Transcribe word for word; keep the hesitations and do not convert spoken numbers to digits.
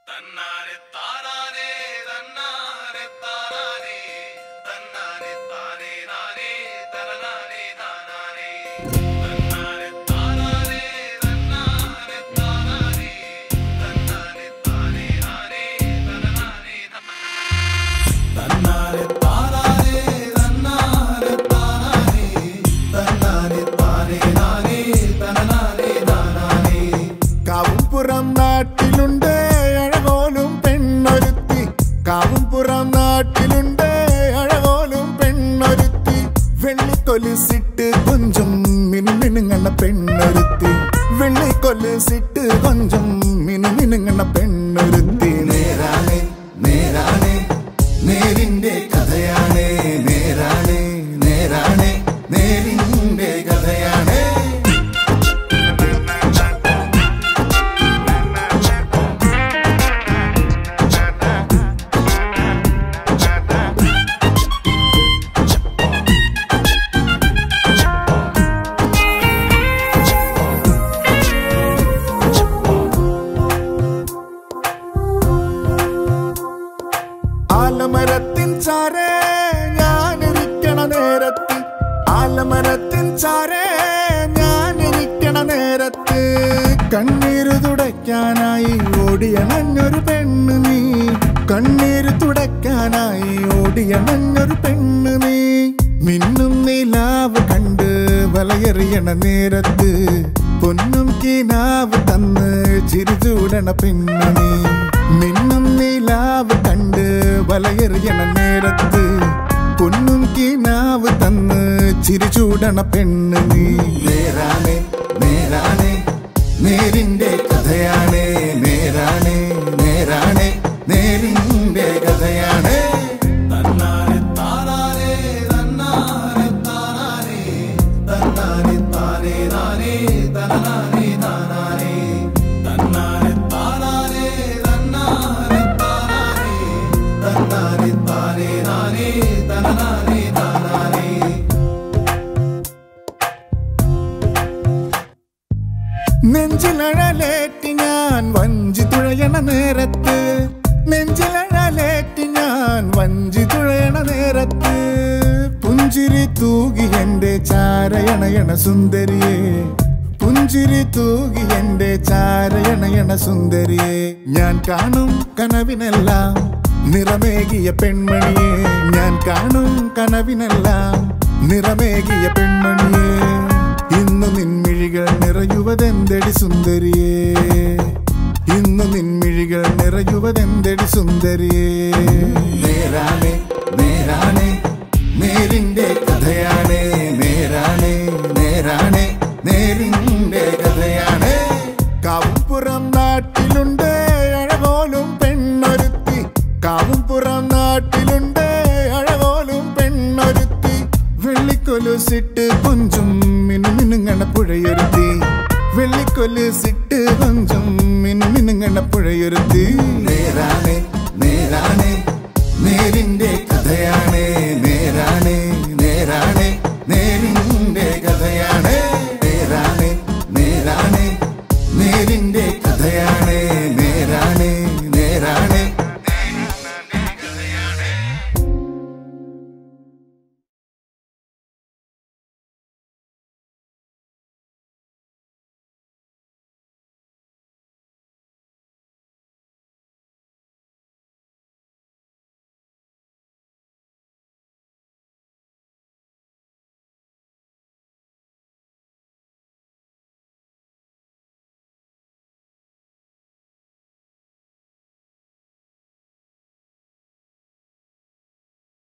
തന്നാരെ താരാരേ തന്നാരെ താരാരേ തന്നാരെ താരേ നാരേ തരനാരേ നാനാരേ തന്നാരെ താരാരേ തന്നാരെ താരാരേ തന്നാരെ താരേ നാരേ തരനാരേ തന്നാരെ താരാരേ തന്നാരെ താരാരേ തന്നാരെ താരേ നാരേ തരനാരേ നാനാരേ കാവുംപുറം നാട്ടിലുണ്ട് അഴകോലും പെണ്ണൊരുത്തി കാവുംപുറം നാട്ടിലുണ്ട് അഴകോലും പെണ്ണൊരുത്തി വെള്ളിക്കൊലുസിട്ട് കൊഞ്ചും മിനുമിനുങ്ങണ പെണ്ണൊരുത്തി വെള്ളിക്കൊലുസിട്ട് കൊഞ്ചും മിനുമിനുങ്ങണ പെണ്ണൊരുത്തി നേരാണേ നേരാണേ നേരിന്റെ കഥയാണേ നേരാണേ നേരാണേ നേരിന്റെ കഥയാണേ ആലമരത്തിൻ ചാരേ ഞാനിരിക്കണ നേരത്ത് ആലമരത്തിൻ ചാരേ ഞാനിരിക്കണ നേരത്ത് കണ്ണീര് തുടയ്ക്കാനായി ഓടിയണഞ്ഞൊരു പെണ്ണ് നീ കണ്ണീര് തുടയ്ക്കാനായി ഓടിയണഞ്ഞൊരു പെണ്ണ് നീ മിന്നും നിലാവ് കണ്ട് വലയെറിയണ നേരത്ത് പൊന്നും കിനാവ് തന്ന് ചിരിചൂടണ പെണ്ണ് നീ മിന്നും നിലാവ് കണ്ട് വലയെറിയണ നേരത്ത് പൊന്നും കിനാവ് തന്ന് ചിരിചൂടണ പെണ്ണ് നീ നേരാണേ നേരാണേ നേരിന്റെ കഥയാണേ നേരാണേ നേരാണേ നേരിന്റെ കഥയാണേ തന്നാരെ താരാരേ തന്നാരെ താരാരേ തന്നാരെ താരേ നാരേ തരനാരേ നാനാരേ തന്നാരെ താരാരേ തന്നാരെ താരാരേ തന്നാരെ താരേ നാരേ തരനാരേ നാനാരേ നെഞ്ചിലഴലേറ്റി ഞാൻ വഞ്ചി തുഴയണ നേരത്ത് നെഞ്ചിലഴലേറ്റി ഞാൻ വഞ്ചി തുഴയണ നേരത്ത് പുഞ്ചിരി തൂകി എന്റെ ചാരയണയണ സുന്ദരിയെ പുഞ്ചിരി തൂകി എന്റെ ചാരയണയണ സുന്ദരിയെ ഞാൻ കാണും കനവിനെല്ലാം നിറമേകിയ പെൺമണിയെ ഞാൻ കാണും കനവിനെല്ലാം നിറമേകിയ പെൺമണിയെ ഇന്നു നിൻമിഴികൾ നിറയുവതെന്തടി സുന്ദരിയേ ഇന്നു നിൻമിഴികൾ നിറയുവതെന്തടി സുന്ദരിയേ നേരാണേ നേരാണേ നേരിന്റെ കഥയാണേ നേരാണേ നേരാണേ നേരിന്റെ കഥയാണേ കാവുംപുറം നാട്ടിലുണ്ട് അഴകോലും പെണ്ണൊരുത്തി കാവുംപുറം നാട്ടിലുണ്ട് അഴകോലും പെണ്ണൊരുത്തി വെള്ളിക്കൊലുസിട്ട് കൊഞ്ചും മിനുമിനുങ്ങണ പുഴയൊരുത്തി വെള്ളിക്കൊലുസിട്ട് കൊഞ്ചും മിനുമിനുങ്ങണ പുഴയൊരുത്തി നേരാണേ നേരാണേ